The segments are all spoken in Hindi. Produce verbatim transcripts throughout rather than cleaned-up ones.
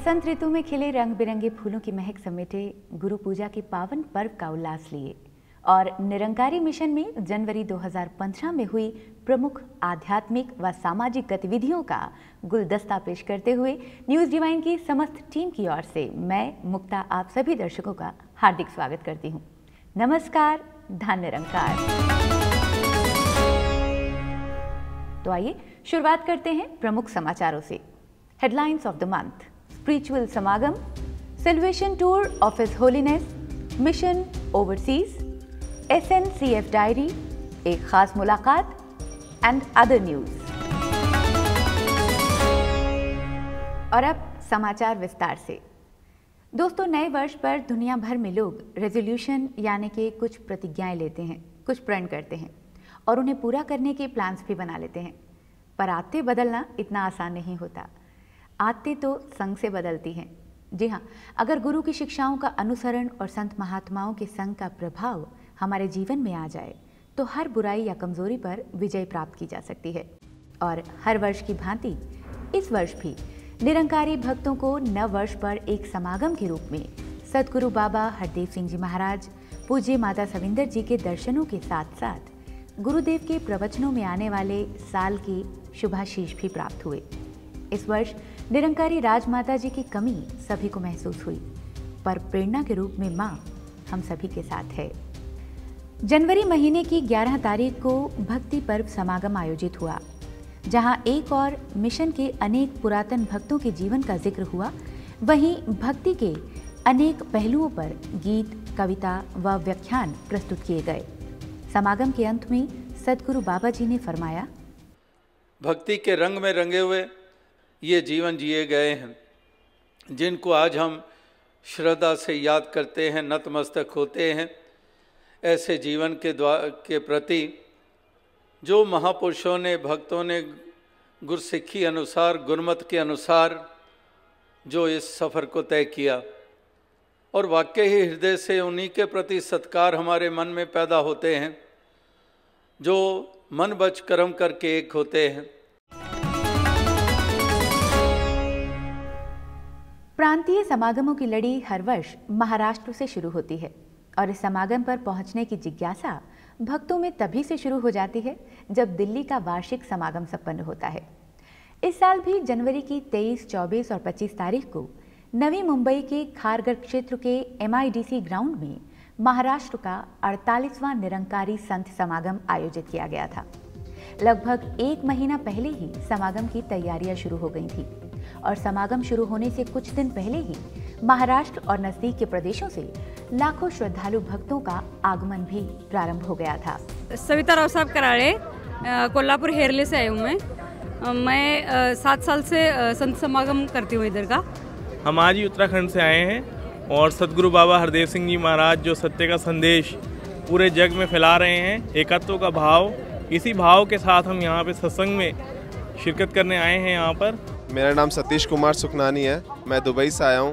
बसंत ऋतु में खिले रंग बिरंगे फूलों की महक समेटे गुरु पूजा के पावन पर्व का उल्लास लिए और निरंकारी मिशन में जनवरी दो हज़ार पंद्रह में हुई प्रमुख आध्यात्मिक व सामाजिक गतिविधियों का गुलदस्ता पेश करते हुए न्यूज़ डिवाइन की समस्त टीम की ओर से मैं मुक्ता आप सभी दर्शकों का हार्दिक स्वागत करती हूँ। नमस्कार, धन निरंकार। तो आइए शुरुआत करते हैं प्रमुख समाचारों से। Headlines of the month. Spiritual समागम, celebration tour of his holiness, mission overseas, S N C F diary, एक खास मुलाकात एंड अदर न्यूज। और अब समाचार विस्तार से। दोस्तों, नए वर्ष पर दुनिया भर में लोग रेजोल्यूशन यानी कि कुछ प्रतिज्ञाएं लेते हैं, कुछ प्रण करते हैं और उन्हें पूरा करने के प्लान्स भी बना लेते हैं। पर आदतें बदलना इतना आसान नहीं होता। आदतें तो संग से बदलती हैं। जी हाँ, अगर गुरु की शिक्षाओं का अनुसरण और संत महात्माओं के संग का प्रभाव हमारे जीवन में आ जाए तो हर बुराई या कमजोरी पर विजय प्राप्त की जा सकती है। और हर वर्ष की भांति इस वर्ष भी निरंकारी भक्तों को नव वर्ष पर एक समागम के रूप में सतगुरु बाबा हरदेव सिंह जी महाराज, पूज्य माता सविंदर जी के दर्शनों के साथ साथ गुरुदेव के प्रवचनों में आने वाले साल की शुभाशीष भी प्राप्त हुए। इस वर्ष निरंकारी राजमाता जी की कमी सभी को महसूस हुई, पर प्रेरणा के रूप में माँ हम सभी के साथ है। जनवरी महीने की ग्यारह तारीख को भक्ति पर्व समागम आयोजित हुआ, जहां एक और मिशन के अनेक पुरातन भक्तों के जीवन का जिक्र हुआ, वहीं भक्ति के अनेक पहलुओं पर गीत, कविता व व्याख्यान प्रस्तुत किए गए। समागम के अंत में सतगुरु बाबा जी ने फरमाया, भक्ति के रंग में रंगे हुए ये जीवन जिए गए हैं, जिनको आज हम श्रद्धा से याद करते हैं, नतमस्तक होते हैं। ऐसे जीवन के द्वार के प्रति जो महापुरुषों ने, भक्तों ने गुरसिक्खी अनुसार, गुरमत के अनुसार जो इस सफ़र को तय किया, और वाकई ही हृदय से उन्हीं के प्रति सत्कार हमारे मन में पैदा होते हैं, जो मन बच कर्म करके एक होते हैं। प्रांतीय समागमों की लड़ी हर वर्ष महाराष्ट्र से शुरू होती है और इस समागम पर पहुंचने की जिज्ञासा भक्तों में तभी से शुरू हो जाती है जब दिल्ली का वार्षिक समागम संपन्न होता है। इस साल भी जनवरी की तेईस, चौबीस और पच्चीस तारीख को नवी मुंबई के खारघर क्षेत्र के M I D C ground में महाराष्ट्र का अड़तालीसवां निरंकारी संत समागम आयोजित किया गया था। लगभग एक महीना पहले ही समागम की तैयारियां शुरू हो गई थी और समागम शुरू होने से कुछ दिन पहले ही महाराष्ट्र और नजदीक के प्रदेशों से लाखों श्रद्धालु भक्तों का आगमन भी प्रारंभ हो गया था। सविता राव साहब कराड़े, कोल्हापुर हेरले से आई हूँ मैं। मैं सात साल से संत समागम करती हूँ इधर का। हम आज ही उत्तराखंड से आए हैं और सतगुरु बाबा हरदेव सिंह जी महाराज जो सत्य का संदेश पूरे जग में फैला रहे हैं, एकत्व का भाव, इसी भाव के साथ हम यहाँ पे सत्संग में शिरकत करने आए हैं। यहाँ पर मेरा नाम सतीश कुमार सुखनानी है। मैं दुबई से आया हूँ।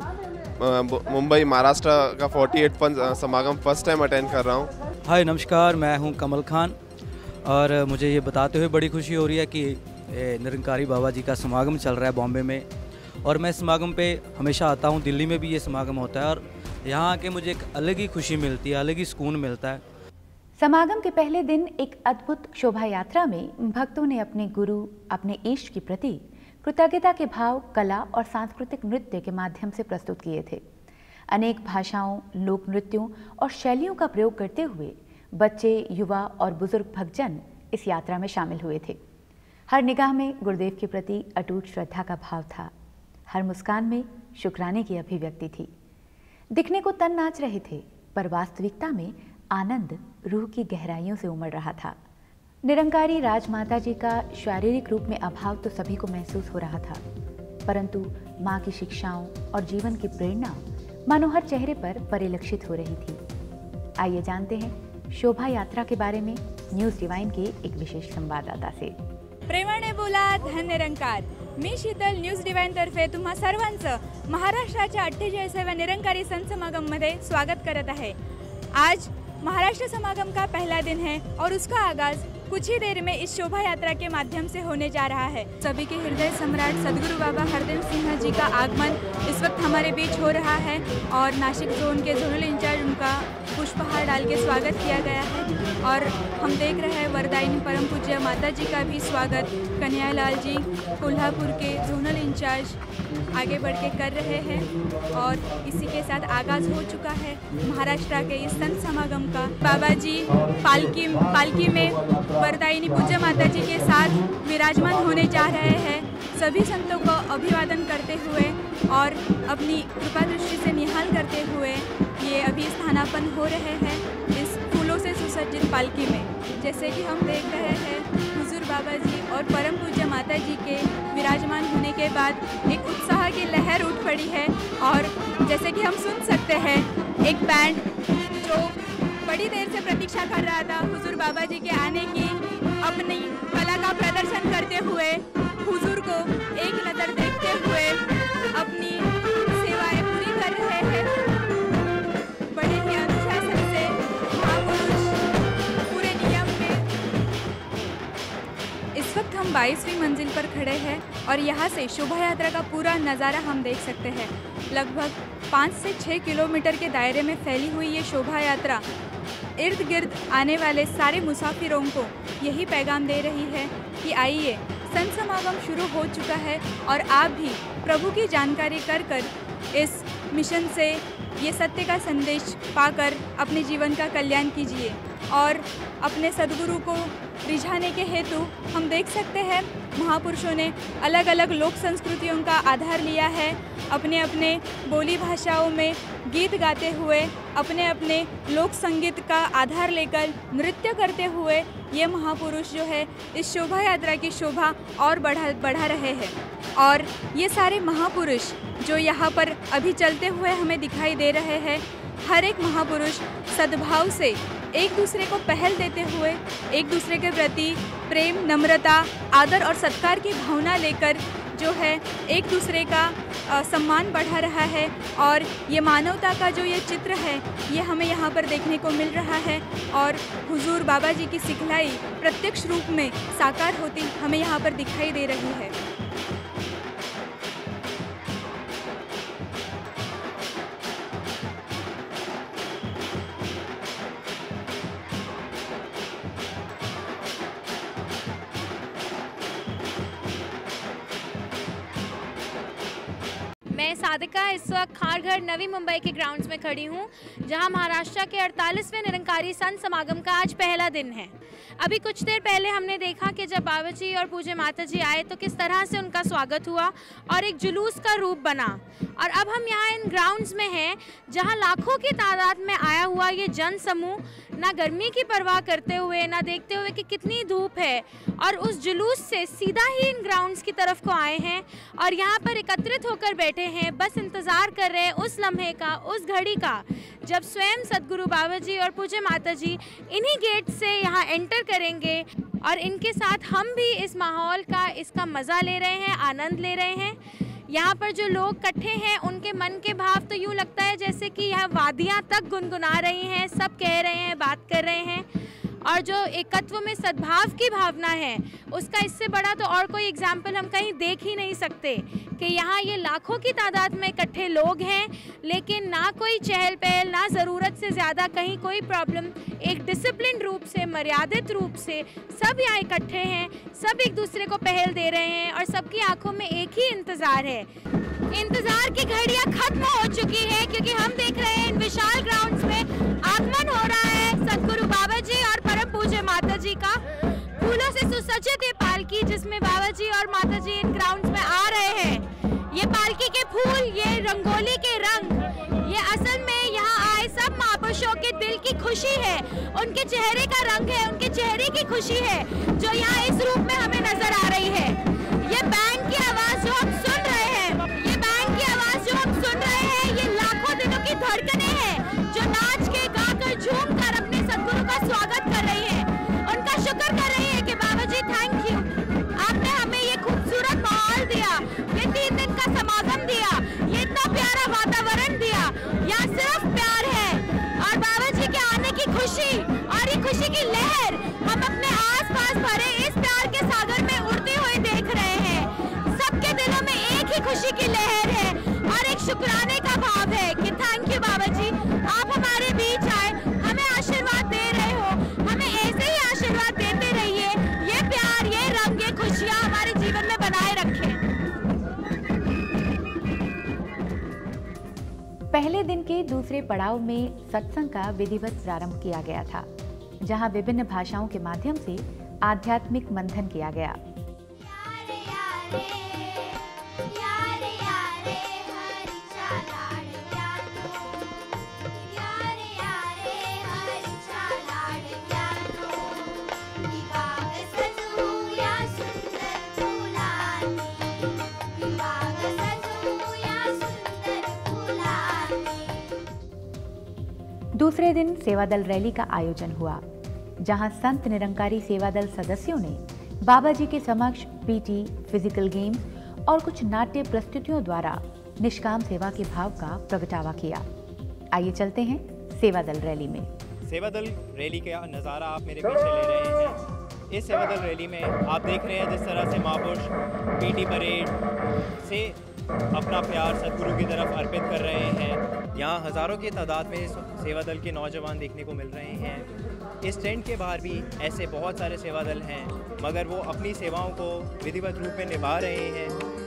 मुंबई महाराष्ट्र का अड़तालीसवां समागम फर्स्ट टाइम अटेंड कर रहा हूँ। हाय नमस्कार, मैं हूँ कमल खान और मुझे ये बताते हुए बड़ी खुशी हो रही है कि निरंकारी बाबा जी का समागम चल रहा है बॉम्बे में, और मैं समागम पे हमेशा आता हूँ। दिल्ली में भी ये समागम होता है और यहाँ आके मुझे एक अलग ही खुशी मिलती है, अलग ही सुकून मिलता है। समागम के पहले दिन एक अद्भुत शोभा यात्रा में भक्तों ने अपने गुरु, अपने इष्ट के प्रति कृतज्ञता के भाव कला और सांस्कृतिक नृत्य के माध्यम से प्रस्तुत किए थे। अनेक भाषाओं, लोक नृत्यों और शैलियों का प्रयोग करते हुए बच्चे, युवा और बुजुर्ग भक्तजन इस यात्रा में शामिल हुए थे। हर निगाह में गुरुदेव के प्रति अटूट श्रद्धा का भाव था। हर मुस्कान में शुक्राने की अभिव्यक्ति थी। दिखने को तन नाच रहे थे, पर वास्तविकता में आनंद रूह की गहराइयों से उमड़ रहा था। निरंकारी राजमाता जी का शारीरिक रूप में अभाव तो सभी को महसूस हो रहा था, परंतु माँ की शिक्षाओं और जीवन की प्रेरणा मानो हर चेहरे पर परिलक्षित हो रही थी। आइए जानते हैं शोभा यात्रा के बारे में न्यूज डिवाइन के एक विशेष संवाददाता से। प्रेमाने बोला धन निरंकार। मी शीतल, न्यूज डिवाइन तर्फे तुम्हा सर्वांचं महाराष्ट्राच्या अठ्ठेचाळीसाव्या निरंकारी संत समागम मध्ये स्वागत करत आहे। आज महाराष्ट्र समागम का पहला दिन है और उसका आगाज कुछ ही देर में इस शोभा यात्रा के माध्यम से होने जा रहा है। सभी के हृदय सम्राट सदगुरु बाबा हरदेव सिंह जी का आगमन इस वक्त हमारे बीच हो रहा है और नासिक जोन के जोनल इंचार्ज उनका पुष्पहार डाल के स्वागत किया गया है और हम देख रहे हैं वरदायिनी परम पूज्य माता जी का भी स्वागत कन्हैयालाल जी कोल्हापुर के जोनल इंचार्ज आगे बढ़ के कर रहे हैं और इसी के साथ आगाज हो चुका है महाराष्ट्र के इस संत समागम का। बाबा जी पालकी पालकी में वरदायिनी पूज्य माता जी के साथ विराजमान होने जा रहे हैं। सभी संतों को अभिवादन करते हुए और अपनी कृपा दृष्टि से निहाल करते हुए ये अभी स्थानापन्न हो रहे हैं इस फूलों से सुसज्जित पालकी में। जैसे कि हम देख रहे हैं हुजूर बाबा जी और परम पूज्य माता जी के विराजमान होने के बाद एक उत्साह की लहर उठ पड़ी है और जैसे कि हम सुन सकते हैं एक बैंड जो बड़ी देर से प्रतीक्षा कर रहा था हुजूर बाबा जी के आने की, अपनी कला का प्रदर्शन करते हुए हुजूर को एक नज़र देखते हुए अपनी सेवाएं पूरी कर रहे हैं। बड़े ही अनुशासन से महापुरुष पूरे नियम में। इस वक्त हम बाईसवीं मंजिल पर खड़े हैं और यहाँ से शोभा यात्रा का पूरा नज़ारा हम देख सकते हैं। लगभग पाँच से छः किलोमीटर के दायरे में फैली हुई ये शोभा यात्रा इर्द गिर्द आने वाले सारे मुसाफिरों को यही पैगाम दे रही है कि आइए, संत समागम शुरू हो चुका है और आप भी प्रभु की जानकारी कर कर इस मिशन से ये सत्य का संदेश पाकर अपने जीवन का कल्याण कीजिए। और अपने सद्गुरु को रिझाने के हेतु हम देख सकते हैं महापुरुषों ने अलग अलग लोक संस्कृतियों का आधार लिया है। अपने अपने बोली भाषाओं में गीत गाते हुए, अपने अपने लोक संगीत का आधार लेकर नृत्य करते हुए ये महापुरुष जो है इस शोभा यात्रा की शोभा और बढ़ा बढ़ा रहे हैं। और ये सारे महापुरुष जो यहाँ पर अभी चलते हुए हमें दिखाई दे रहे हैं, हर एक महापुरुष सद्भाव से एक दूसरे को पहल देते हुए एक दूसरे के प्रति प्रेम, नम्रता, आदर और सत्कार की भावना लेकर जो है एक दूसरे का सम्मान बढ़ा रहा है। और ये मानवता का जो ये चित्र है ये हमें यहाँ पर देखने को मिल रहा है और हुजूर बाबा जी की सिखलाई प्रत्यक्ष रूप में साकार होती हमें यहाँ पर दिखाई दे रही है। मैं सादिका इस वक्त खारघर नवी मुंबई के ग्राउंड्स में खड़ी हूँ, जहाँ महाराष्ट्र के अड़तालीसवें निरंकारी संत समागम का आज पहला दिन है। अभी कुछ देर पहले हमने देखा कि जब बाबा जी और पूज्य माता जी आए तो किस तरह से उनका स्वागत हुआ और एक जुलूस का रूप बना। और अब हम यहाँ इन ग्राउंड्स में हैं जहाँ लाखों की तादाद में आया हुआ ये जन समूह ना गर्मी की परवाह करते हुए, ना देखते हुए कि कितनी धूप है, और उस जुलूस से सीधा ही इन ग्राउंड्स की तरफ को आए हैं और यहाँ पर एकत्रित होकर बैठे हैं, बस इंतज़ार कर रहे हैं उस लम्हे का, उस घड़ी का जब स्वयं सद्गुरु बाबा जी और पूज्य माता जी इन्हीं गेट से यहाँ एंटर करेंगे। और इनके साथ हम भी इस माहौल का, इसका मज़ा ले रहे हैं, आनंद ले रहे हैं। यहाँ पर जो लोग इकट्ठे हैं उनके मन के भाव तो यूँ लगता है जैसे कि यह वादियाँ तक गुनगुना रही हैं, सब कह रहे हैं, बात कर रहे हैं। और जो एकत्व में सद्भाव की भावना है उसका इससे बड़ा तो और कोई एग्जाम्पल हम कहीं देख ही नहीं सकते कि यहाँ ये लाखों की तादाद में इकट्ठे लोग हैं, लेकिन ना कोई चहल पहल, ना ज़रूरत से ज़्यादा कहीं कोई प्रॉब्लम, एक डिसिप्लिन रूप से, मर्यादित रूप से सब यहाँ इकट्ठे हैं, सब एक दूसरे को पहल दे रहे हैं और सबकी आंखों में एक ही इंतज़ार है। इंतज़ार की घड़ियाँ खत्म हो चुकी है क्योंकि हम देख रहे हैं इन विशाल ग्राउंड्स में आगमन हो रहा है सद्गुरु बाबा जी और परम पूज्य माता जी का। फूलों से सुसज्जित ये पालकी जिसमें बाबा जी और माता जी इन ग्राउंड्स में आ रहे हैं। ये पालकी के फूल, ये रंगोली के रंग, ये असल में यहाँ आए सब महापुरुषों के दिल की खुशी है, उनके चेहरे का रंग है, उनके चेहरे की खुशी है जो यहाँ इस रूप में हमें नजर आ रही है। ये बैंड की आवाज़ जो हम सुन रहे हैं, ये बैंड की आवाज़ जो हम सुन रहे हैं, ये लाखों दिलों की धड़कनें हैं जो नाच के, गाकर, झूम कर अपने सद्गुरु का स्वागत कर रही है, उनका शुक्र कर रही है कि बाबा जी थैंक यू, आपने हमें ये खूबसूरत माहौल दिया, ये तीन दिन का समागम दिया, ये इतना प्यारा वातावरण दिया, यहाँ सिर्फ प्यार है। और बाबा जी के आने की खुशी और ये खुशी की लहर हम अपने आस पास शुक्राने का भाव है कि थैंक यू बाबा जी, आप हमारे बीच आए, हमें आशीर्वाद दे रहे हो, हमें ऐसे ही आशीर्वाद देते रहिए, ये प्यार, ये रंग, ये खुशियाँ हमारे जीवन में बनाए रखें। पहले दिन के दूसरे पड़ाव में सत्संग का विधिवत प्रारंभ किया गया था, जहां विभिन्न भाषाओं के माध्यम से आध्यात्मिक मंथन किया गया। दूसरे दिन सेवादल रैली का आयोजन हुआ, जहां संत निरंकारी सेवादल सदस्यों ने बाबा जी के समक्ष पीटी, फिजिकल गेम्स और कुछ नाट्य प्रस्तुतियों द्वारा निष्काम सेवा के भाव का प्रगटावा किया। आइए चलते हैं सेवादल रैली में। सेवादल रैली का नज़ारा आप मेरे पीछे ले रहे हैं। इस सेवादल रैली में आप देख रहे हैं जिस तरह से महापुरुष पीटी परेड से अपना प्यार सदगुरु की तरफ अर्पित कर रहे हैं। यहाँ हज़ारों की तादाद में सेवादल के नौजवान देखने को मिल रहे हैं। इस टेंट के बाहर भी ऐसे बहुत सारे सेवादल हैं, मगर वो अपनी सेवाओं को विधिवत रूप में निभा रहे हैं।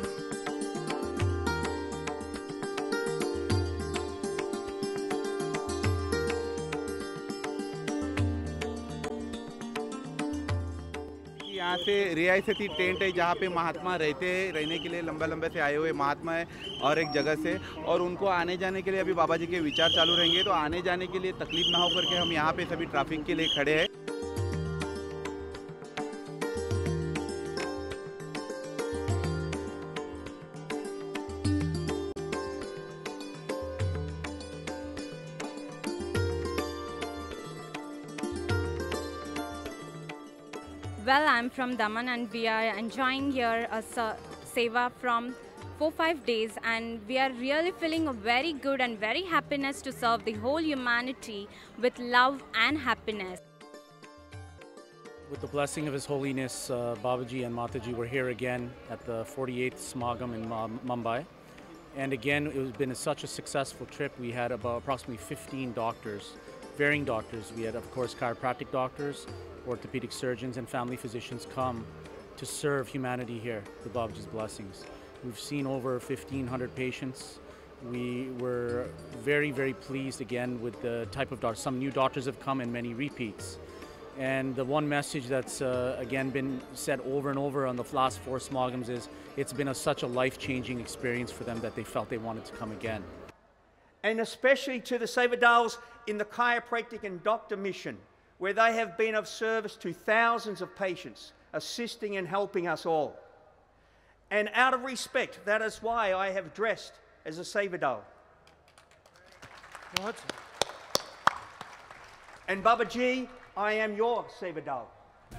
यहाँ से रियासती टेंट है जहाँ पे महात्मा रहते हैं, रहने के लिए लंबे लंबे से आए हुए महात्मा है और एक जगह से, और उनको आने जाने के लिए अभी बाबा जी के विचार चालू रहेंगे, तो आने जाने के लिए तकलीफ ना हो करके हम यहाँ पे सभी ट्रैफिक के लिए खड़े हैं। Well, I'm from Daman and we are enjoying here a seva from four five days, and we are really feeling very good and very happiness to serve the whole humanity with love and happiness. With the blessing of His Holiness uh, Babaji and Mataji, we're here again at the forty-eighth Samagam in Mumbai. And again, it has been a, such a successful trip. We had about approximately fifteen doctors, varying doctors. We had, of course, chiropractic doctors, orthopedic surgeons and family physicians come to serve humanity here with Babaji's blessings. We've seen over fifteen hundred patients. We were very, very pleased again with the type of doctors. Some new doctors have come and many repeats. And the one message that's uh, again been said over and over on the last four Samagams is it's been a, such a life-changing experience for them that they felt they wanted to come again. And especially to the Sevadals in the chiropractic and doctor mission, where they have been of service to thousands of patients, assisting and helping us all. And out of respect, that is why I have dressed as a Sevadal. What? And Babaji, I am your Sevadal.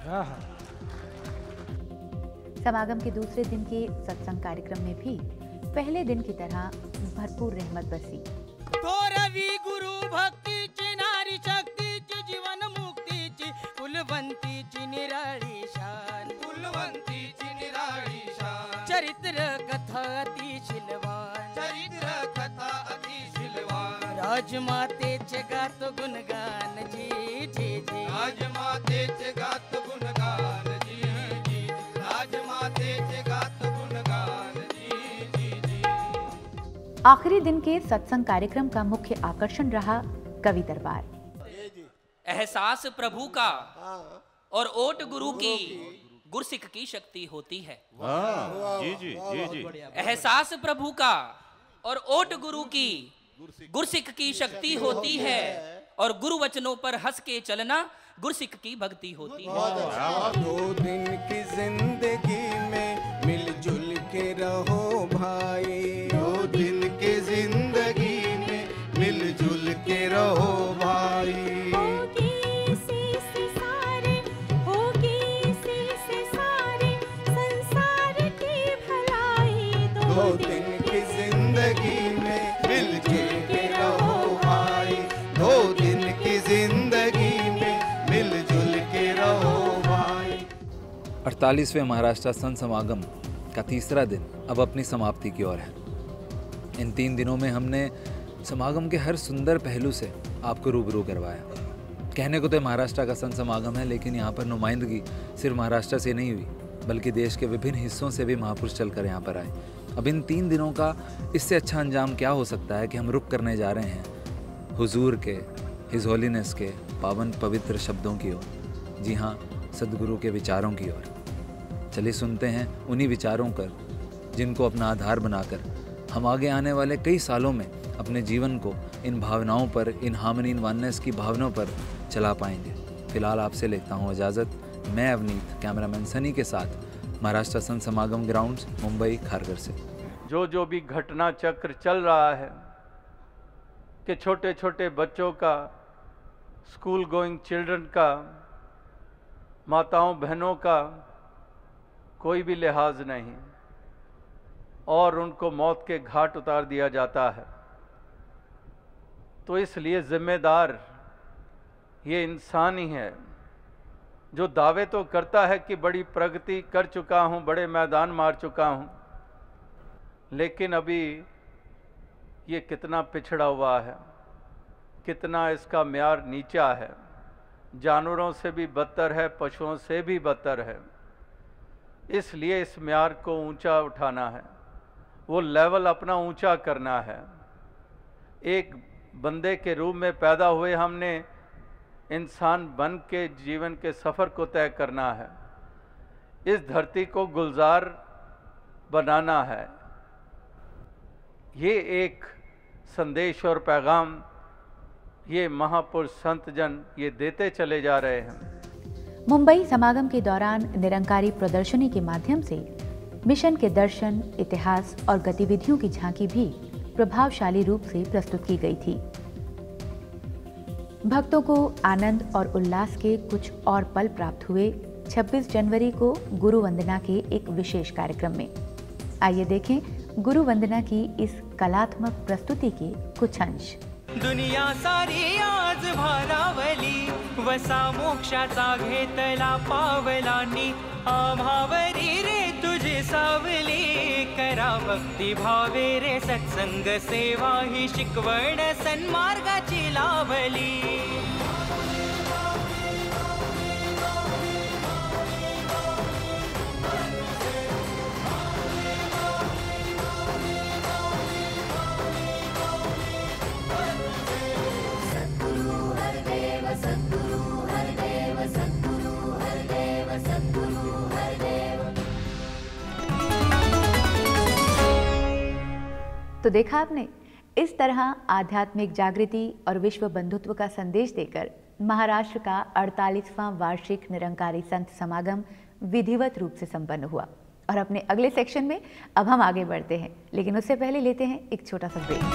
समागम के दूसरे दिन के सत्संग कार्यक्रम में भी पहले दिन की तरह भरपूर रहमत बरसी। तो रवि गुरु भक्ति ची नारी शक्ति ची जीवन मुक्ति ची कुलवंती ची निराळी शान कुलवंती ची निराळी शान चरित्र कथा अति शिलवान चरित्र कथा अति शिलवान राजमातेचे गात गुणगान जी जी जी राजमातेचे गात गुणगान जी जी राजमातेचे गात गुणगान जी जी जी। आखिरी दिन के सत्संग कार्यक्रम का मुख्य आकर्षण रहा कवि दरबार। एहसास प्रभु का और ओट गुरु की गुरसिख की शक्ति होती है। जी जी जी जी। एहसास प्रभु का और ओट गुरु की गुरसिख की शक्ति होती है, और गुरु वचनों पर हंस के चलना गुरसिख की भक्ति होती है। दो दिन की जिंदगी में मिलजुल के रहो भाई, दो दिन की जिंदगी में मिलजुल के रहो भाई। दो दिन की जिंदगी में मिलजुल के रहो भाई, दो दिन की जिंदगी में मिलजुल के रहो भाई। अड़तालीसवें महाराष्ट्र संत समागम का तीसरा दिन अब अपनी समाप्ति की ओर है। इन तीन दिनों में हमने समागम के हर सुंदर पहलू से आपको रूबरू करवाया। कहने को तो महाराष्ट्र का संत समागम है, लेकिन यहाँ पर नुमाइंदगी सिर्फ महाराष्ट्र से नहीं हुई, बल्कि देश के विभिन्न हिस्सों से भी महापुरुष चलकर यहाँ पर आए। अब इन तीन दिनों का इससे अच्छा अंजाम क्या हो सकता है कि हम रुक करने जा रहे हैं हुजूर के, हिज होलीनेस के पावन पवित्र शब्दों की ओर। जी हाँ, सदगुरु के विचारों की ओर। चलिए सुनते हैं उन्हीं विचारों पर, जिनको अपना आधार बनाकर हम आगे आने वाले कई सालों में अपने जीवन को इन भावनाओं पर, इन हार्मनी इन वननेस की भावनाओं पर चला पाएंगे। फिलहाल आपसे लेता हूँ इजाज़त। मैं अवनीत, कैमरामैन सनी के साथ, महाराष्ट्र संत समागम ग्राउंड्स, मुंबई खारघर से। जो जो भी घटना चक्र चल रहा है कि छोटे छोटे बच्चों का, स्कूल गोइंग चिल्ड्रन का, माताओं बहनों का कोई भी लिहाज नहीं और उनको मौत के घाट उतार दिया जाता है, तो इसलिए जिम्मेदार ये इंसान ही है जो दावे तो करता है कि बड़ी प्रगति कर चुका हूँ, बड़े मैदान मार चुका हूँ, लेकिन अभी ये कितना पिछड़ा हुआ है, कितना इसका म्यार नीचा है, जानवरों से भी बदतर है, पशुओं से भी बदतर है। इसलिए इस म्यार को ऊंचा उठाना है, वो लेवल अपना ऊंचा करना है। एक बंदे के रूप में पैदा हुए हमने इंसान बन के जीवन के सफ़र को तय करना है, इस धरती को गुलजार बनाना है। ये एक संदेश और पैगाम ये महापुरुष संत जन ये देते चले जा रहे हैं। मुंबई समागम के दौरान निरंकारी प्रदर्शनी के माध्यम से मिशन के दर्शन, इतिहास और गतिविधियों की झांकी भी प्रभावशाली रूप से प्रस्तुत की गई थी। भक्तों को आनंद और उल्लास के कुछ और पल प्राप्त हुए छब्बीस जनवरी को गुरु वंदना के एक विशेष कार्यक्रम में। आइए देखें गुरु वंदना की इस कलात्मक प्रस्तुति के कुछ अंश। दुनिया सारी आज भारावली, वसा मोक्षाचा घेतला पावलांनी, आभावरी रे तुझी सावली, करा भक्ती भावे रे सत्संग सेवा, ही शिकवण सन्मार्गाची लाभली। तो देखा आपने, इस तरह आध्यात्मिक जागृति और विश्व बंधुत्व का संदेश देकर महाराष्ट्र का अड़तालीसवां वार्षिक निरंकारी संत समागम विधिवत रूप से संपन्न हुआ। और अपने अगले सेक्शन में अब हम आगे बढ़ते हैं, लेकिन उससे पहले लेते हैं एक छोटा सा break.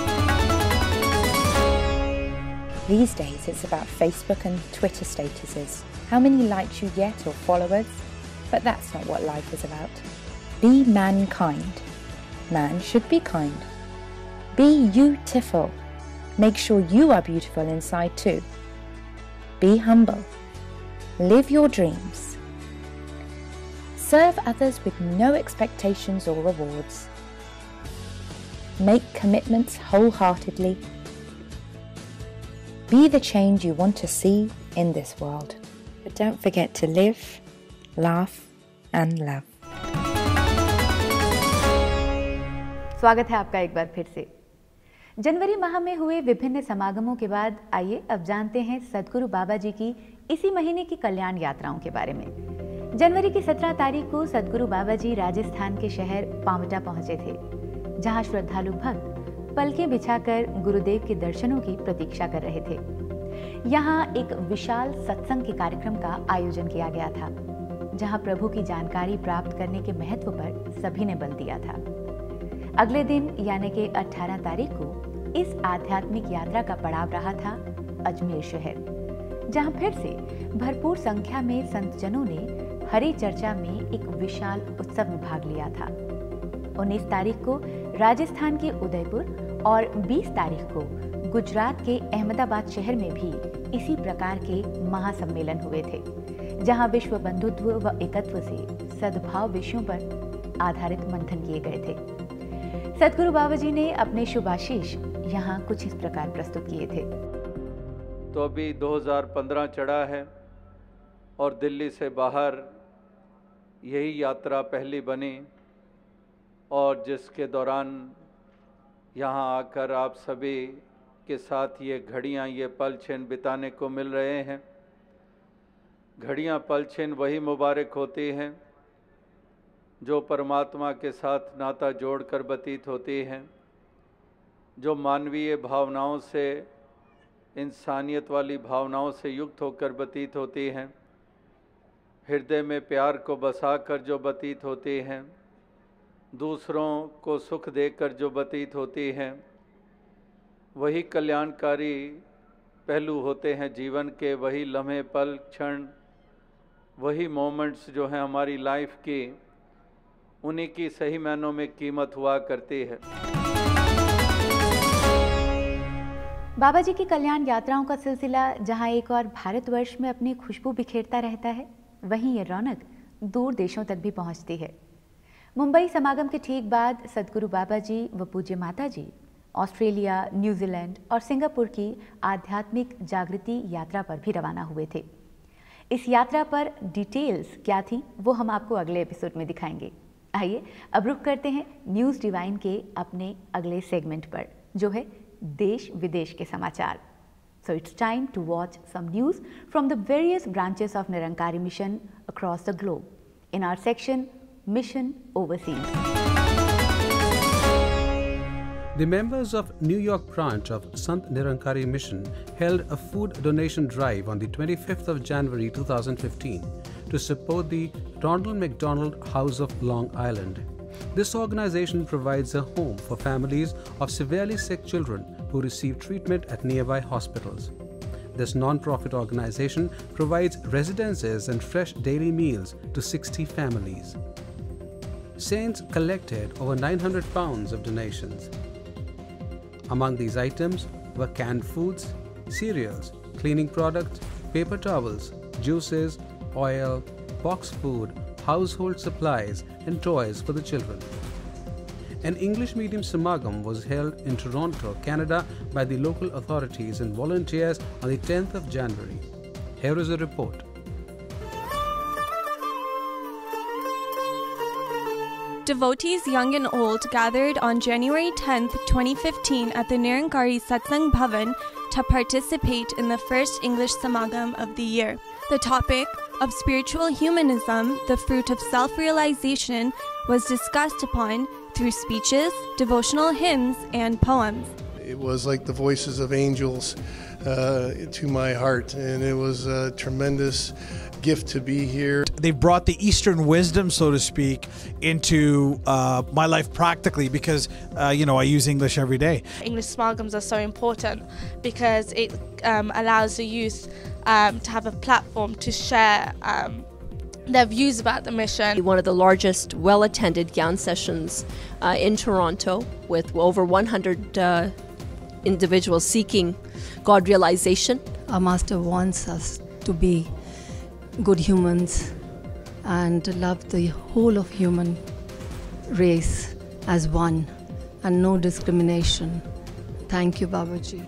These days it's about Facebook and Twitter statuses, how many likes you get or followers, but that's not what life is about. Be mankind. Man should be kind. Be beautiful. Make sure you are beautiful inside too. Be humble. Live your dreams. Serve others with no expectations or rewards. Make commitments wholeheartedly. Be the change you want to see in this world. But don't forget to live, laugh, and love. स्वागत है आपका एक बार फिर से। जनवरी माह में हुए विभिन्न समागमों के बाद आइए अब जानते हैं सद्गुरु बाबा जी की इसी महीने की कल्याण यात्राओं के बारे में। जनवरी की सत्रह तारीख को सद्गुरु बाबा जी राजस्थान के शहर पांवटा पहुंचे थे, जहां श्रद्धालु भक्त पलकें बिछाकर गुरुदेव के दर्शनों की प्रतीक्षा कर रहे थे। यहां एक विशाल सत्संग के कार्यक्रम का आयोजन किया गया था, जहां प्रभु की जानकारी प्राप्त करने के महत्व पर सभी ने बल दिया था। अगले दिन यानी कि अठारह तारीख को इस आध्यात्मिक यात्रा का पड़ाव रहा था अजमेर शहर, जहां फिर से भरपूर संख्या में संतजनों ने हरि चर्चा में एक विशाल उत्सव में भाग लिया था। उन्नीस तारीख को राजस्थान के उदयपुर और बीस तारीख को गुजरात के अहमदाबाद शहर में भी इसी प्रकार के महासम्मेलन हुए थे, जहां विश्व बंधुत्व व एकत्व से सद्भाव विषयों पर आधारित मंथन किए गए थे। सदगुरु बाबा जी ने अपने शुभाशीष यहाँ कुछ इस प्रकार प्रस्तुत किए थे। तो अभी दो हज़ार पंद्रह चढ़ा है और दिल्ली से बाहर यही यात्रा पहली बनी, और जिसके दौरान यहाँ आकर आप सभी के साथ ये घड़ियाँ, ये पल क्षण बिताने को मिल रहे हैं। घड़ियाँ पल क्षण वही मुबारक होती हैं जो परमात्मा के साथ नाता जोड़कर व्यतीत होती हैं, जो मानवीय भावनाओं से, इंसानियत वाली भावनाओं से युक्त होकर व्यतीत होती हैं, हृदय में प्यार को बसाकर जो व्यतीत होती हैं, दूसरों को सुख देकर जो व्यतीत होती हैं, वही कल्याणकारी पहलू होते हैं जीवन के। वही लम्हे, पल, क्षण, वही मोमेंट्स जो हैं हमारी लाइफ की, उन्हीं की सही मायनों में कीमत हुआ करती है। बाबा जी की कल्याण यात्राओं का सिलसिला जहां एक और भारतवर्ष में अपनी खुशबू बिखेरता रहता है, वहीं ये रौनक दूर देशों तक भी पहुंचती है। मुंबई समागम के ठीक बाद सदगुरु बाबा जी व पूज्य माता जी ऑस्ट्रेलिया, न्यूजीलैंड और सिंगापुर की आध्यात्मिक जागृति यात्रा पर भी रवाना हुए थे। इस यात्रा पर डिटेल्स क्या थी वो हम आपको अगले एपिसोड में दिखाएंगे। आइए अब रुक करते हैं न्यूज़ डिवाइन के अपने अगले सेगमेंट पर, जो है देश विदेश के समाचार। So it's time to watch some news from the various branches of Nirankari Mission across the globe in our section Mission Overseas. The members of New York branch of Sant Nirankari Mission held a food donation drive on the twenty-fifth of January two thousand fifteen to support the Ronald McDonald House of Long Island. This organization provides a home for families of severely sick children who receive treatment at nearby hospitals. This non-profit organization provides residences and fresh daily meals to sixty families. Saints collected over nine hundred pounds of donations. Among these items were canned foods, cereals, cleaning products, paper towels, juices, oil, boxed food, household supplies, and toys for the children. An English medium samagam was held in Toronto, Canada by the local authorities and volunteers on the tenth of January. Here is a report. Devotees young and old gathered on January tenth, twenty fifteen at the Nirankari Satsang Bhavan to participate in the first English Samagam of the year. The topic of spiritual humanism, the fruit of self-realization, was discussed upon through speeches, devotional hymns, and poems. It was like the voices of angels uh, to my heart, and it was a tremendous gift to be here. They've brought the Eastern wisdom, so to speak, into uh, my life practically because, uh, you know, I use English every day. English Samagams are so important because it um, allows the youth um, to have a platform to share um, their views about the mission. One of the largest well-attended Gyan sessions uh, in Toronto with over one hundred uh, individuals seeking God realization. Our Master wants us to be good humans and to love the whole of human race as one and no discrimination. Thank you, Babaji.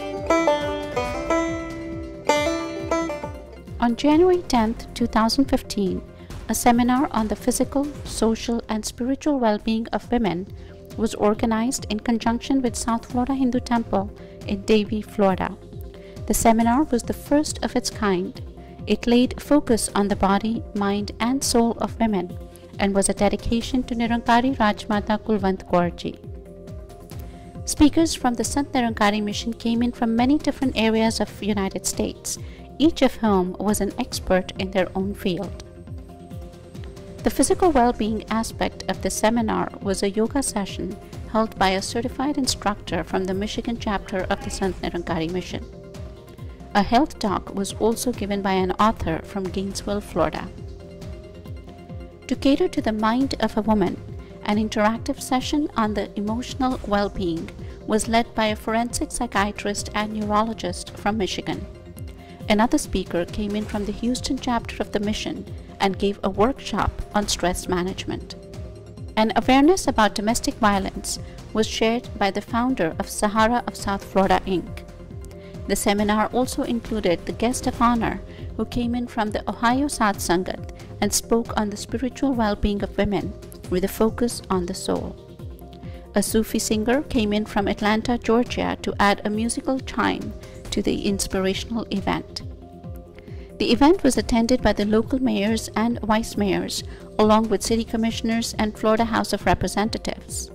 On January tenth, two thousand fifteen, a seminar on the physical, social, and spiritual well-being of women was organized in conjunction with South Florida Hindu Temple in Davie, Florida. The seminar was the first of its kind. It laid focus on the body, mind, and soul of women and was a dedication to Nirankari Rajmata Kulwant Kaurji. Speakers from the Sant Nirankari Mission came in from many different areas of the United States, each of whom was an expert in their own field. The physical well-being aspect of the seminar was a yoga session held by a certified instructor from the Michigan chapter of the Sant Nirankari Mission. A health talk was also given by an author from Gainesville, Florida. To cater to the mind of a woman, an interactive session on the emotional well-being was led by a forensic psychiatrist and neurologist from Michigan. Another speaker came in from the Houston chapter of the mission and gave a workshop on stress management. An awareness about domestic violence was shared by the founder of Sahara of South Florida, Incorporated. The seminar also included the guest of honor who came in from the Ohio Sath Sangat and spoke on the spiritual well-being of women with a focus on the soul. A Sufi singer came in from Atlanta, Georgia to add a musical chime to the inspirational event. The event was attended by the local mayors and vice mayors, along with city commissioners and Florida House of Representatives.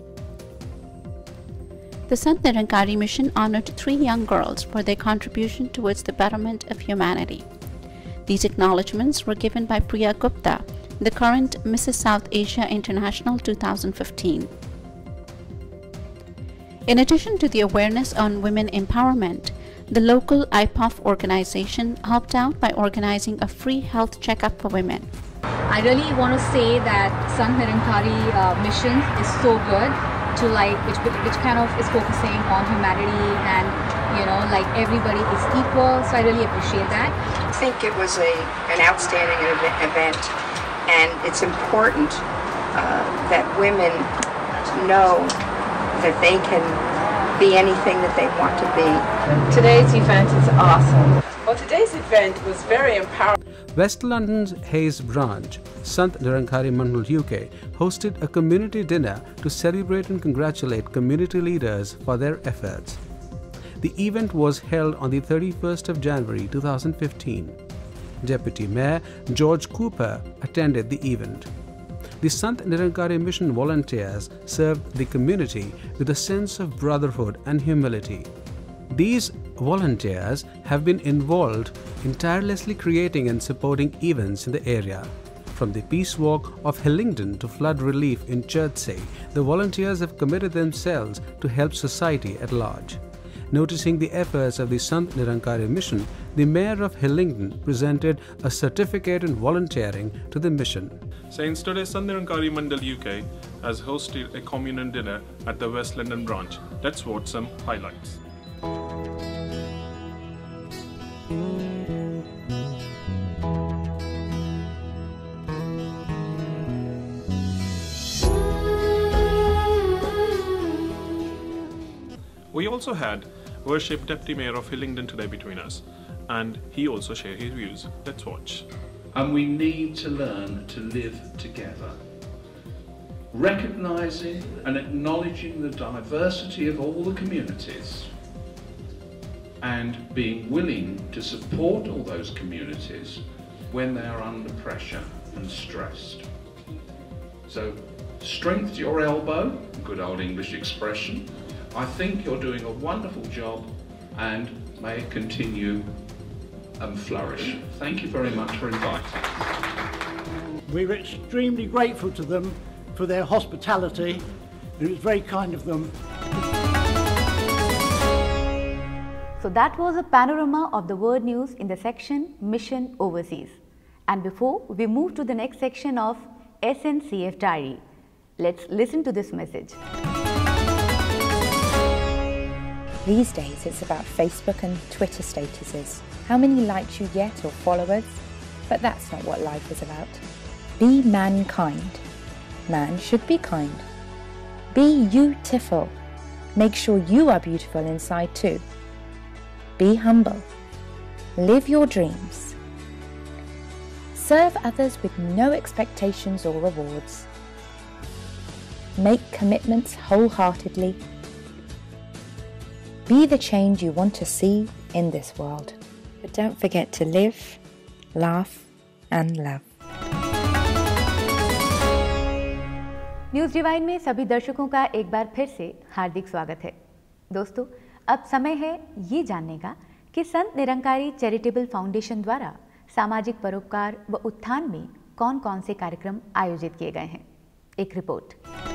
The Sant Nirankari Mission honored three young girls for their contribution towards the betterment of humanity. These acknowledgements were given by Priya Gupta, the current Missus South Asia International two thousand fifteen. In addition to the awareness on women empowerment, the local I P O F organization helped out by organizing a free health checkup for women. I really want to say that Sant Nirankari uh, mission is so good to like which which kind of is focusing on humanity and you know like everybody is equal. So I really appreciate that. I think it was a an outstanding event, and it's important uh, that women know that they can be anything that they want to be. Today's event is awesome. Well, today's event was very empowering. West London's Hayes branch, Sant Nirankari Mandal U K, hosted a community dinner to celebrate and congratulate community leaders for their efforts. The event was held on the thirty-first of January two thousand fifteen. Deputy Mayor George Cooper attended the event. The Sant Nirankari Mission volunteers served the community with a sense of brotherhood and humility. These volunteers have been involved in tirelessly creating and supporting events in the area. From the Peace Walk of Hillingdon to flood relief in Chertsey, the volunteers have committed themselves to help society at large. Noticing the efforts of the Sant Nirankari Mission, the Mayor of Hillingdon presented a certificate in volunteering to the mission. Since today, Sant Nirankari Mandal U K has hosted a communal dinner at the West London branch. Let's watch some highlights. We also had Worship Deputy Mayor of Hillingdon today between us, and he also shared his views. Let's watch. And we need to learn to live together, recognising and acknowledging the diversity of all the communities and being willing to support all those communities when they are under pressure and stressed. So, strength to your elbow, good old English expression. I think you're doing a wonderful job, and may it continue and flourish. Thank you very much for inviting. We're extremely grateful to them for their hospitality. It was very kind of them. So that was a panorama of the world news in the section Mission Overseas. And before we move to the next section of S N C F Diary, let's listen to this message. These days it's about Facebook and Twitter statuses, how many likes you get or followers, but that's not what life is about. Be mankind. Man should be kind. Be beautiful. Make sure you are beautiful inside too. Be humble. Live your dreams. Serve others with no expectations or rewards. Make commitments wholeheartedly. Be the change you want to see in this world. But don't forget to live, laugh and love. News divine में सभी दर्शकों का एक बार फिर से हार्दिक स्वागत है। दोस्तों, अब समय है ये जानने का कि संत निरंकारी चैरिटेबल फाउंडेशन द्वारा सामाजिक परोपकार व उत्थान में कौन कौन से कार्यक्रम आयोजित किए गए हैं। एक report.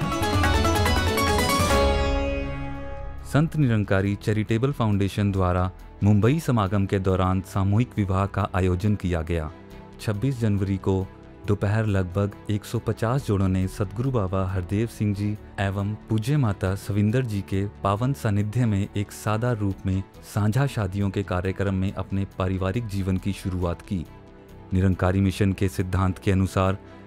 Sant Nirankari charitable foundation द्वारा मुंबई समागम के दौरान सामूहिक विवाह का आयोजन किया गया। छब्बीस जनवरी को दोपहर लगभग एक सौ पचास जोड़ों ने सदगुरु बाबा हरदेव सिंह जी एवं पूज्य माता सविंदर जी के पावन सानिध्य में एक सादा रूप में साझा शादियों के कार्यक्रम में अपने पारिवारिक जीवन की शुरुआत की। निरंकारी मिशन के सिद्धांत के अनुसार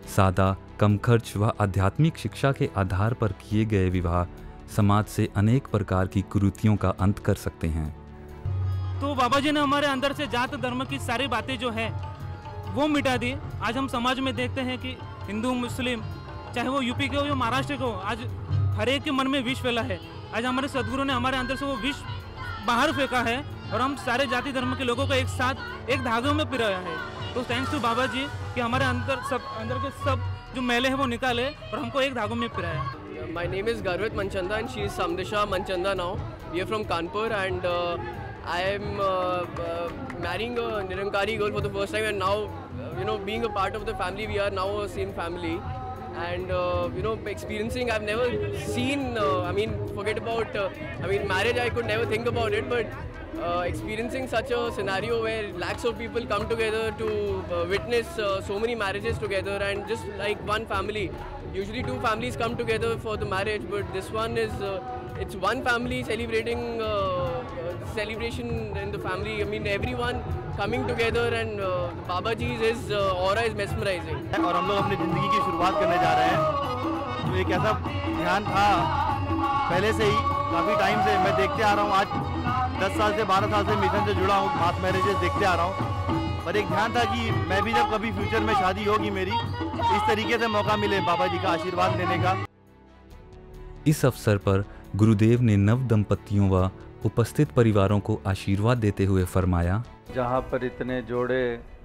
सादा, कम खर्च व आध्यात्मिक शिक्षा के आधार पर किए गए विवाह समाज से अनेक प्रकार की कुरीतियों का अंत कर सकते हैं। तो बाबा जी ने हमारे अंदर से जात धर्म की सारी बातें जो है वो मिटा दी। आज हम समाज में देखते हैं कि हिंदू मुस्लिम, चाहे वो यूपी के हो या महाराष्ट्र के हो, आज हर एक के मन में विष फैला है। आज हमारे सदगुरु ने हमारे अंदर से वो विष बाहर फेंका है और हम सारे जाति धर्म के लोगों को एक साथ एक धागे में पिराया है। तो थैंक्स टू बाबा जी कि हमारे अंदर सब अंदर के सब जो मैले हैं वो निकाले और हमको एक धागों में पिराया। My name is Garvit Manchanda and she is Samdisha Manchanda now. We are from Kanpur and uh, I am uh, uh, marrying a Nirankari girl for the first time, and now uh, you know, being a part of the family, we are now a same family. And uh, you know, experiencing, I've never seen, uh, I mean, forget about, uh, I mean, marriage, I could never think about it, but uh, experiencing such a scenario where lakhs of people come together to uh, witness uh, so many marriages together, and just like one family. Usually two families come together for the marriage, but this one is, uh, it's one family celebrating, uh, uh, celebration in the family. I mean, everyone coming together, and uh, Baba Ji's his uh, aura is mesmerizing. और हम लोग अपनी ज़िंदगी की शुरुआत करने जा रहे हैं। तो एक ऐसा ध्यान था पहले से ही, काफ़ी टाइम से मैं देखते आ रहा हूँ। आज दस साल से बारह साल से मिशन से जुड़ा हूँ, मास मैरिजेस देखते आ रहा हूँ। पर एक ध्यान था कि मैं भी जब कभी फ्यूचर में शादी होगी मेरी, इस तरीके से मौका मिले बाबा जी का आशीर्वाद लेने का। इस अवसर पर गुरुदेव ने नव दंपतियों व उपस्थित परिवारों को आशीर्वाद देते हुए फरमाया, जहाँ पर इतने जोड़े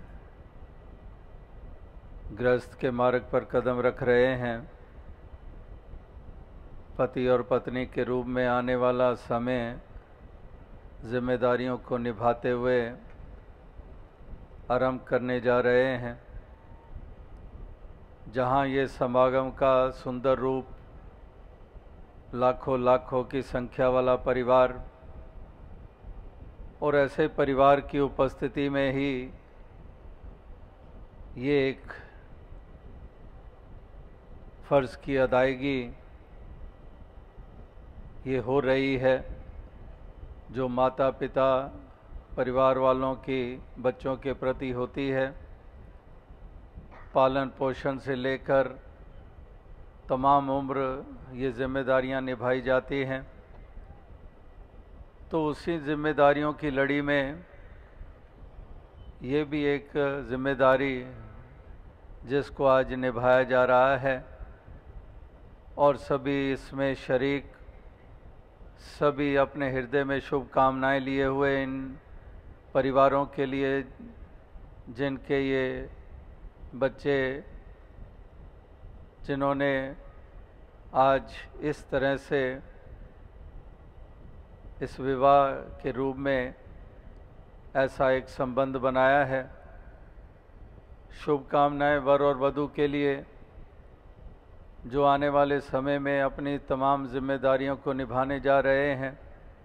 गृहस्थ के मार्ग पर कदम रख रहे हैं, पति और पत्नी के रूप में आने वाला समय जिम्मेदारियों को निभाते हुए आरंभ करने जा रहे हैं, जहाँ ये समागम का सुंदर रूप लाखों लाखों की संख्या वाला परिवार और ऐसे परिवार की उपस्थिति में ही ये एक फ़र्ज़ की अदायगी ये हो रही है, जो माता पिता परिवार वालों की बच्चों के प्रति होती है। पालन पोषण से लेकर तमाम उम्र ये जिम्मेदारियां निभाई जाती हैं। तो उसी जिम्मेदारियों की लड़ी में ये भी एक जिम्मेदारी जिसको आज निभाया जा रहा है, और सभी इसमें शरीक, सभी अपने हृदय में शुभकामनाएं लिए हुए इन परिवारों के लिए जिनके ये बच्चे, जिन्होंने आज इस तरह से इस विवाह के रूप में ऐसा एक संबंध बनाया है। शुभकामनाएं वर और वधू के लिए, जो आने वाले समय में अपनी तमाम जिम्मेदारियों को निभाने जा रहे हैं।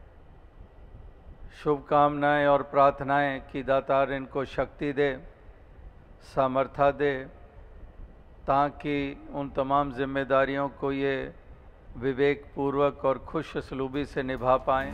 शुभकामनाएं और प्रार्थनाएं कि दातार इनको शक्ति दे, सामर्थ्य दे, ताकि उन तमाम जिम्मेदारियों को ये विवेक पूर्वक और खुश सलूबी से निभा पाएं।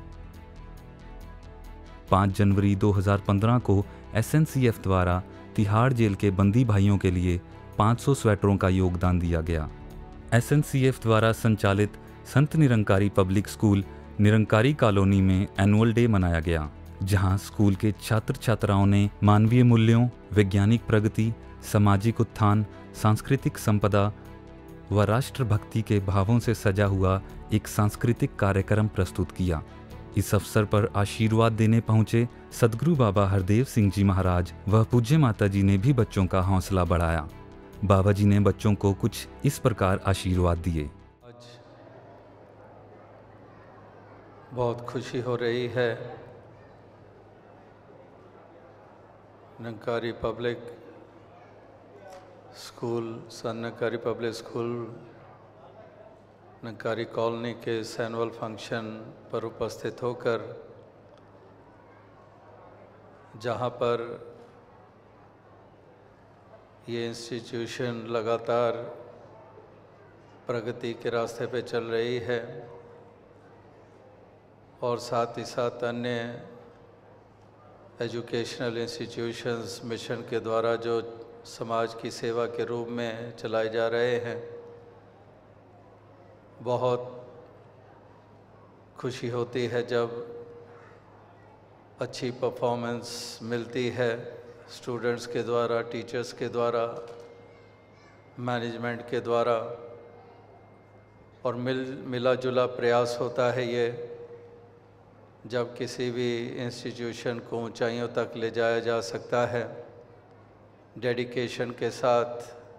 पाँच जनवरी दो हज़ार पंद्रह को एस एन सी एफ द्वारा तिहाड़ जेल के बंदी भाइयों के लिए पाँच सौ स्वेटरों का योगदान दिया गया। एस एन सी एफ द्वारा संचालित Sant Nirankari public school Nirankari colony में एनुअल डे मनाया गया, जहां स्कूल के छात्र छात्राओं ने मानवीय मूल्यों, वैज्ञानिक प्रगति, सामाजिक उत्थान, सांस्कृतिक संपदा व राष्ट्रभक्ति के भावों से सजा हुआ एक सांस्कृतिक कार्यक्रम प्रस्तुत किया। इस अवसर पर आशीर्वाद देने पहुंचे सदगुरु बाबा हरदेव सिंह जी महाराज व पूज्य माता जी ने भी बच्चों का हौसला बढ़ाया। बाबा जी ने बच्चों को कुछ इस प्रकार आशीर्वाद दिए। आज बहुत खुशी हो रही है, Nirankari public school, Sant Nirankari public school Nirankari colony के इस एनुअल फंक्शन पर उपस्थित होकर, जहाँ पर ये इंस्टीट्यूशन लगातार प्रगति के रास्ते पे चल रही है और साथ ही साथ अन्य एजुकेशनल इंस्टीट्यूशंस मिशन के द्वारा जो समाज की सेवा के रूप में चलाए जा रहे हैं। बहुत खुशी होती है जब अच्छी परफॉर्मेंस मिलती है स्टूडेंट्स के द्वारा, टीचर्स के द्वारा, मैनेजमेंट के द्वारा, और मिल मिला जुला प्रयास होता है ये जब किसी भी इंस्टीट्यूशन को ऊंचाइयों तक ले जाया जा सकता है डेडिकेशन के साथ।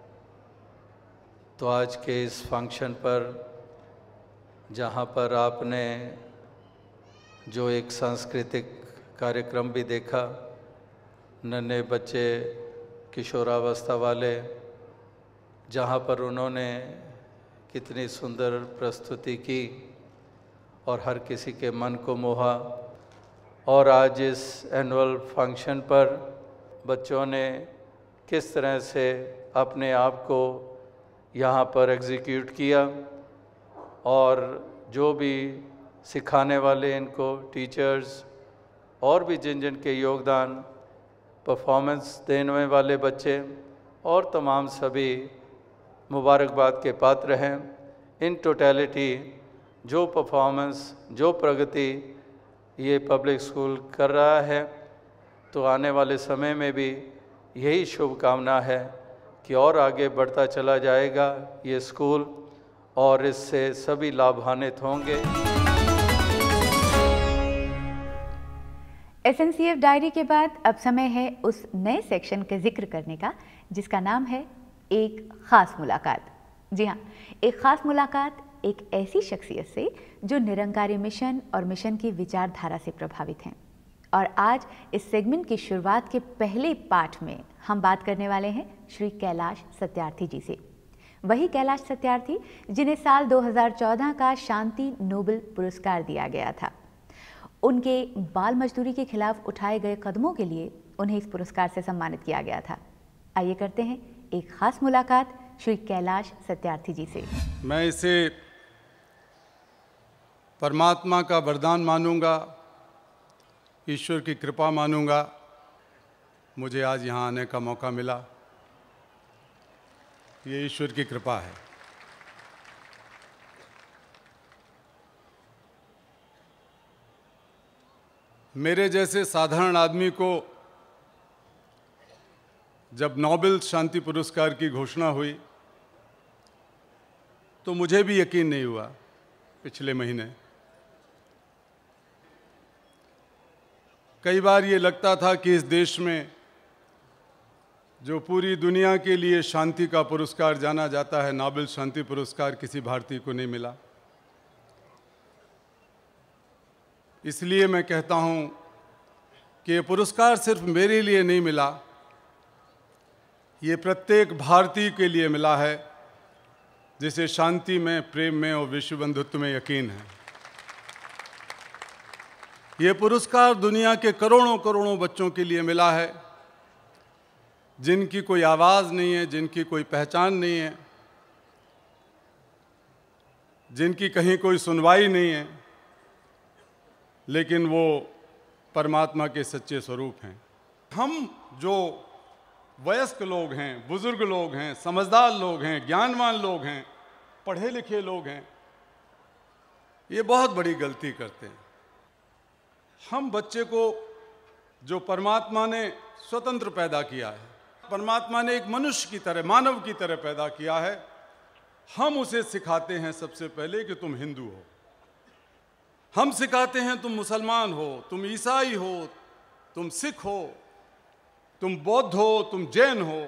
तो आज के इस फंक्शन पर जहाँ पर आपने जो एक सांस्कृतिक कार्यक्रम भी देखा, नन्हे बच्चे किशोरावस्था वाले, जहाँ पर उन्होंने कितनी सुंदर प्रस्तुति की और हर किसी के मन को मोहा। और आज इस एनुअल फंक्शन पर बच्चों ने किस तरह से अपने आप को यहाँ पर एग्जीक्यूट किया, और जो भी सिखाने वाले इनको टीचर्स और भी जिन जिन के योगदान, परफॉर्मेंस देने वाले बच्चे और तमाम सभी मुबारकबाद के पात्र हैं। इन टोटलिटी जो परफॉर्मेंस, जो प्रगति ये पब्लिक स्कूल कर रहा है, तो आने वाले समय में भी यही शुभकामना है कि और आगे बढ़ता चला जाएगा ये स्कूल और इससे सभी लाभान्वित होंगे। S N C F diary के बाद अब समय है उस नए सेक्शन का जिक्र करने का जिसका नाम है एक ख़ास मुलाकात। जी हाँ, एक ख़ास मुलाकात एक ऐसी शख्सियत से जो निरंकारी मिशन और मिशन की विचारधारा से प्रभावित हैं। और आज इस सेगमेंट की शुरुआत के पहले पार्ट में हम बात करने वाले हैं श्री कैलाश सत्यार्थी जी से। वही कैलाश सत्यार्थी जिन्हें साल दो हज़ार चौदह का शांति नोबेल पुरस्कार दिया गया था। उनके बाल मजदूरी के खिलाफ उठाए गए कदमों के लिए उन्हें इस पुरस्कार से सम्मानित किया गया था। आइए करते हैं एक खास मुलाकात श्री कैलाश सत्यार्थी जी से। मैं इसे परमात्मा का वरदान मानूंगा, ईश्वर की कृपा मानूंगा, मुझे आज यहाँ आने का मौका मिला। ये ईश्वर की कृपा है। मेरे जैसे साधारण आदमी को जब नोबेल शांति पुरस्कार की घोषणा हुई तो मुझे भी यकीन नहीं हुआ। पिछले महीने कई बार ये लगता था कि इस देश में जो पूरी दुनिया के लिए शांति का पुरस्कार जाना जाता है, नोबेल शांति पुरस्कार, किसी भारतीय को नहीं मिला। इसलिए मैं कहता हूँ कि ये पुरस्कार सिर्फ मेरे लिए नहीं मिला, ये प्रत्येक भारतीय के लिए मिला है जिसे शांति में, प्रेम में और विश्व बंधुत्व में यकीन है। ये पुरस्कार दुनिया के करोड़ों करोड़ों बच्चों के लिए मिला है जिनकी कोई आवाज़ नहीं है, जिनकी कोई पहचान नहीं है, जिनकी कहीं कोई सुनवाई नहीं है, लेकिन वो परमात्मा के सच्चे स्वरूप हैं। हम जो वयस्क लोग हैं, बुजुर्ग लोग हैं, समझदार लोग हैं, ज्ञानवान लोग हैं, पढ़े लिखे लोग हैं, ये बहुत बड़ी गलती करते हैं। हम बच्चे को जो परमात्मा ने स्वतंत्र पैदा किया है, परमात्मा ने एक मनुष्य की तरह, मानव की तरह पैदा किया है, हम उसे सिखाते हैं सबसे पहले कि तुम हिंदू हो। हम सिखाते हैं तुम मुसलमान हो, तुम ईसाई हो, तुम सिख हो, तुम बौद्ध हो, तुम जैन हो,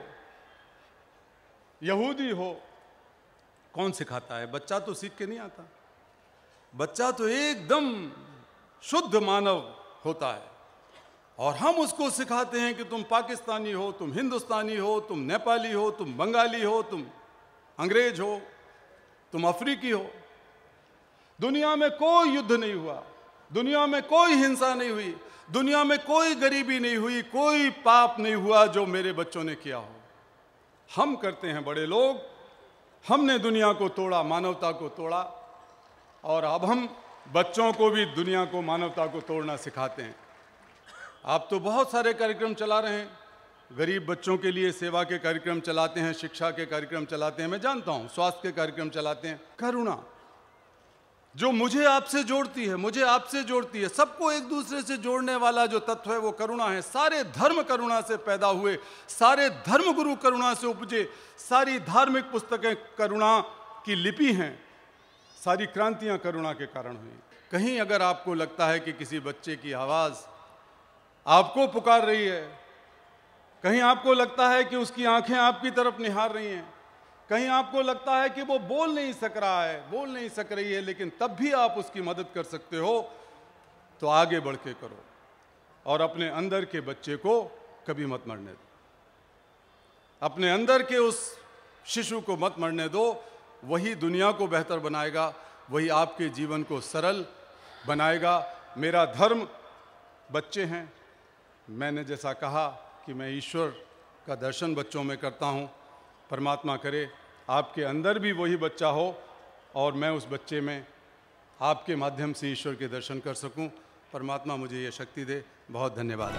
यहूदी हो। कौन सिखाता है? बच्चा तो सीख के नहीं आता। बच्चा तो एकदम शुद्ध मानव होता है और हम उसको सिखाते हैं कि तुम पाकिस्तानी हो, तुम हिंदुस्तानी हो, तुम नेपाली हो, तुम बंगाली हो, तुम अंग्रेज हो, तुम अफ्रीकी हो। दुनिया में कोई युद्ध नहीं हुआ, दुनिया में कोई हिंसा नहीं हुई, दुनिया में कोई गरीबी नहीं हुई, कोई पाप नहीं हुआ जो मेरे बच्चों ने किया हो। हम करते हैं बड़े लोग, हमने दुनिया को तोड़ा, मानवता को तोड़ा, और अब हम बच्चों को भी दुनिया को, मानवता को तोड़ना सिखाते हैं। आप तो बहुत सारे कार्यक्रम चला रहे हैं, गरीब बच्चों के लिए सेवा के कार्यक्रम चलाते हैं, शिक्षा के कार्यक्रम चलाते हैं, मैं जानता हूं, स्वास्थ्य के कार्यक्रम चलाते हैं। करुणा जो मुझे आपसे जोड़ती है, मुझे आपसे जोड़ती है, सबको एक दूसरे से जोड़ने वाला जो तत्व है वो करुणा है। सारे धर्म करुणा से पैदा हुए, सारे धर्म गुरु करुणा से उपजे, सारी धार्मिक पुस्तकें करुणा की लिपि हैं, सारी क्रांतियां करुणा के कारण हुई। कहीं अगर आपको लगता है कि किसी बच्चे की आवाज़ आपको पुकार रही है, कहीं आपको लगता है कि उसकी आंखें आपकी तरफ निहार रही हैं, कहीं आपको लगता है कि वो बोल नहीं सक रहा है, बोल नहीं सक रही है, लेकिन तब भी आप उसकी मदद कर सकते हो, तो आगे बढ़ के करो और अपने अंदर के बच्चे को कभी मत मरने दो। अपने अंदर के उस शिशु को मत मरने दो। वही दुनिया को बेहतर बनाएगा, वही आपके जीवन को सरल बनाएगा। मेरा धर्म बच्चे हैं। मैंने जैसा कहा कि मैं ईश्वर का दर्शन बच्चों में करता हूँ। परमात्मा करे आपके अंदर भी वही बच्चा हो और मैं उस बच्चे में आपके माध्यम से ईश्वर के दर्शन कर सकूं। परमात्मा मुझे ये शक्ति दे। बहुत धन्यवाद।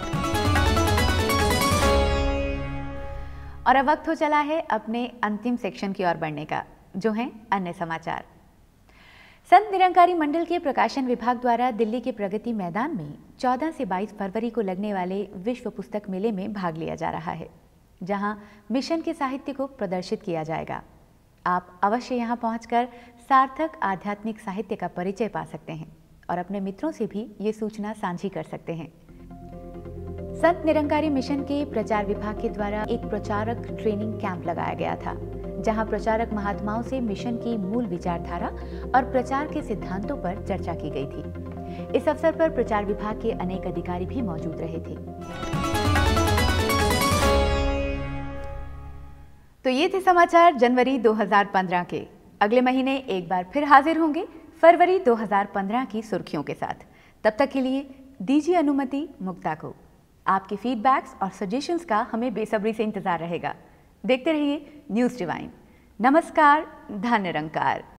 और अब वक्त हो चला है अपने अंतिम सेक्शन की ओर बढ़ने का, जो है अन्य समाचार। संत निरंकारी मंडल के प्रकाशन विभाग द्वारा दिल्ली के प्रगति मैदान में चौदह से बाईस फरवरी को लगने वाले विश्व पुस्तक मेले में भाग लिया जा रहा है, जहां मिशन के साहित्य को प्रदर्शित किया जाएगा। आप अवश्य यहां पहुंचकर सार्थक आध्यात्मिक साहित्य का परिचय पा सकते हैं और अपने मित्रों से भी ये सूचना साझी कर सकते हैं। संत निरंकारी मिशन के प्रचार विभाग के द्वारा एक प्रचारक ट्रेनिंग कैंप लगाया गया था, जहां प्रचारक महात्माओं से मिशन की मूल विचारधारा और प्रचार के सिद्धांतों पर चर्चा की गई थी। इस अवसर पर प्रचार विभाग के अनेक अधिकारी भी मौजूद रहे थे। तो ये थे समाचार जनवरी दो हज़ार पंद्रह के। अगले महीने एक बार फिर हाजिर होंगे फरवरी दो हज़ार पंद्रह की सुर्खियों के साथ। तब तक के लिए दीजिए अनुमति मुक्ता को। आपके फीडबैक्स और सजेशंस का हमें बेसब्री से इंतजार रहेगा। देखते रहिए न्यूज़ डिवाइन। नमस्कार, धन निरंकार।